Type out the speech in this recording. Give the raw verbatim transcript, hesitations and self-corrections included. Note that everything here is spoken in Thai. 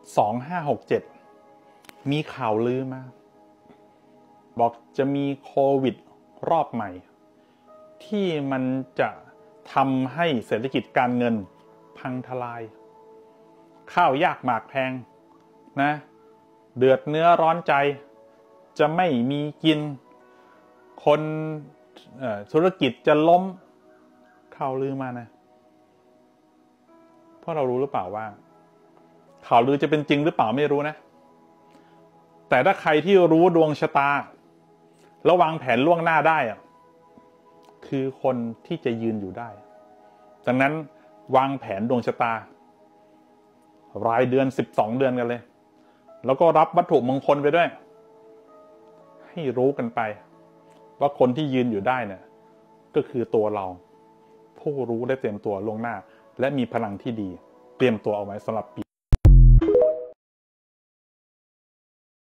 สองห้าหกเจ็ดมีข่าวลือมาบอกจะมีโควิดรอบใหม่ที่มันจะทำให้เศรษฐกิจการเงินพังทลายข้าวยากหมากแพงนะเดือดเนื้อร้อนใจจะไม่มีกินคนธุรกิจจะล้มข่าวลือมานะเพราะเรารู้หรือเปล่าว่าข่าวลือจะเป็นจริงหรือเปล่าไม่รู้นะแต่ถ้าใครที่รู้ดวงชะตาแล้ววางแผนล่วงหน้าได้อะคือคนที่จะยืนอยู่ได้ดังนั้นวางแผนดวงชะตารายเดือนสิบสองเดือนกันเลยแล้วก็รับวัตถุมงคลไปด้วยให้รู้กันไปว่าคนที่ยืนอยู่ได้เนี่ยก็คือตัวเราผู้รู้ได้เตรียมตัวล่วงหน้าและมีพลังที่ดีเตรียมตัวเอาไว้สำหรับปี